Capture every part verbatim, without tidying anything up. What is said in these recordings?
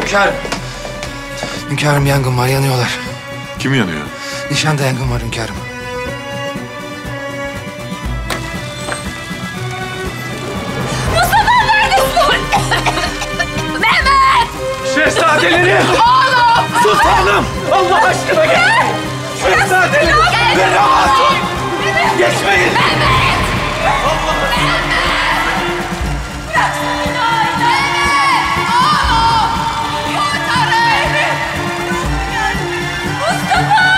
Hünkârım. Hünkârım yangın var, yanıyorlar. Kim yanıyor? Nişanda yangın var hünkârım. Mustafa neredesin? Mehmet! Şehzadelerim! Oğlum! Sultanım! Allah aşkına gelin! Şehzadelerim! Beni hatun! Geçmeyin! Mehmet! Allah Mehmet! Bıraksın beni! Mehmet! Oğlum! Kurtarın beni! Mustafa!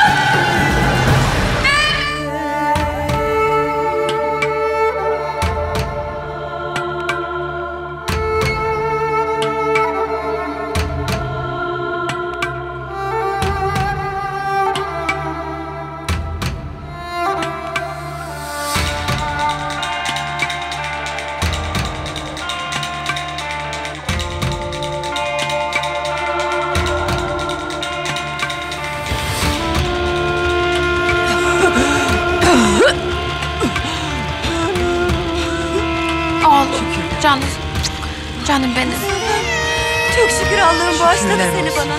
Canım, canım benim. Çok şükür Allah'ım bağışladı seni bana.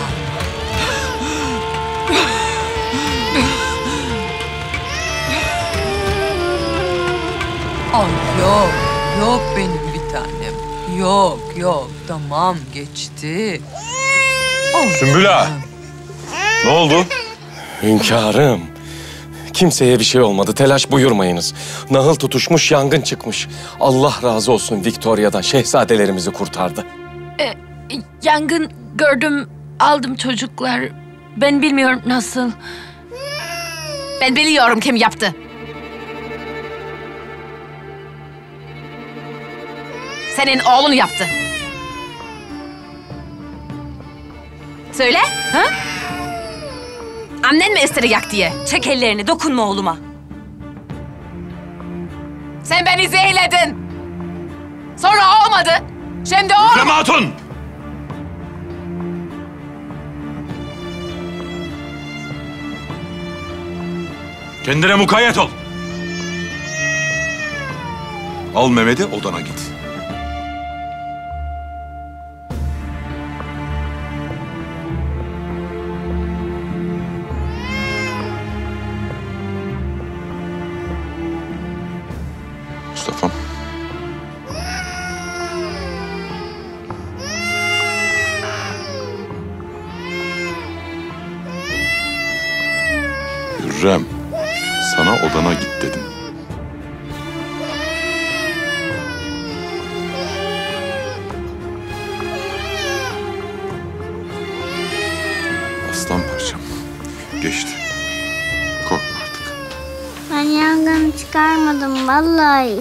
Ay yok, yok benim bir tanem. Yok, yok. Tamam, geçti. Oh, Sümbül Ağa, ne oldu? Hünkârım, kimseye bir şey olmadı. Telaş buyurmayınız. Nahıl tutuşmuş, yangın çıkmış. Allah razı olsun Victoria'dan. Şehzadelerimizi kurtardı. Ee, yangın gördüm, aldım çocuklar. Ben bilmiyorum nasıl. Ben biliyorum kim yaptı. Senin oğlun yaptı. Söyle, ha? Annen mi istedi yak diye? Çek ellerini, dokunma oğluma. Sen beni zehirledin. Sonra olmadı. Şimdi oğlum... Hürrem Hatun! Kendine mukayyet ol. Al Mehmet'i, odana git. Mustafa'm. Hürrem, sana odana git dedim. Aslan parçam, geçti. Korkma artık. Ben yangını çıkarmadım vallahi.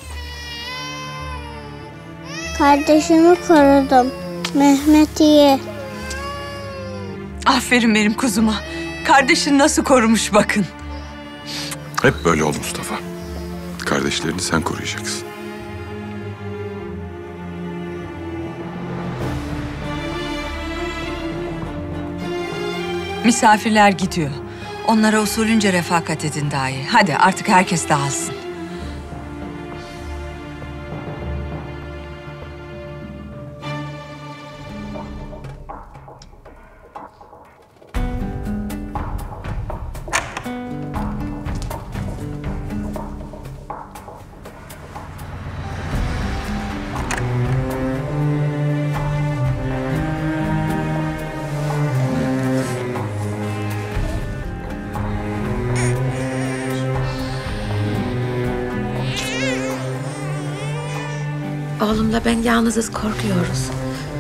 Kardeşimi korudum. Mehmet'i. aferin benim kuzuma. Kardeşin nasıl korumuş bakın. Hep böyle ol Mustafa. Kardeşlerini sen koruyacaksın. Misafirler gidiyor. Onlara usulünce refakat edin dahi. Hadi artık herkes dağılsın. Oğlumla ben yalnızız, korkuyoruz.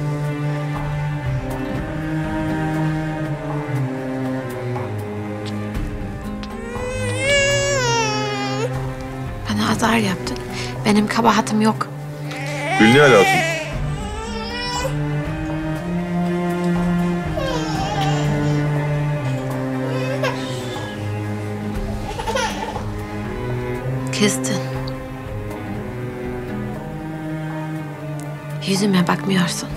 Bana azar yaptın. Benim kabahatim yok. Gülnihal Hatun. Kızdın. Yüzüme bakmıyorsun.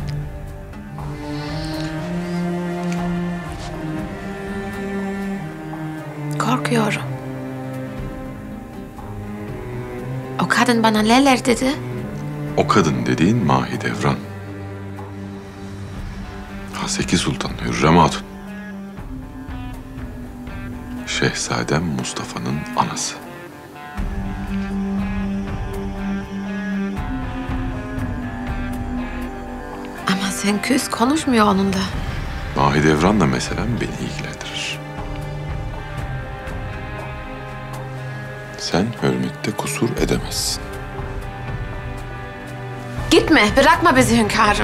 Korkuyorum. O kadın bana neler dedi? O kadın dediğin Mahidevran. Haseki Sultan Hürrem Hatun. Şehzadem Mustafa'nın anası. Ama sen küs konuşmuyor onunla. Mahidevran'la meselem beni ilgilendirir. Sen hürmette kusur edemezsin. Gitme, bırakma bizi hünkârım.